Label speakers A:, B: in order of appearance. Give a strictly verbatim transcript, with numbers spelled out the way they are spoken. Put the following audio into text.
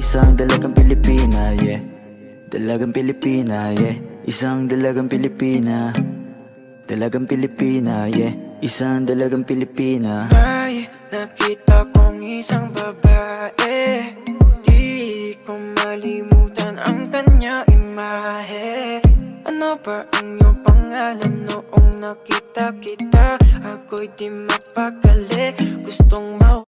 A: isang dalagang Pilipina, yeah. Dalagang Pilipina, yeah. Isang dalagang Pilipina. Dalagang Pilipina, yeah. Isang dalagang Pilipina.
B: May nakita kong isang babae, di ko malimutan ang kanya imahe. Ano ba ang iyong pangalan noong nakita kita? Ako'y di mapakali, gustong mau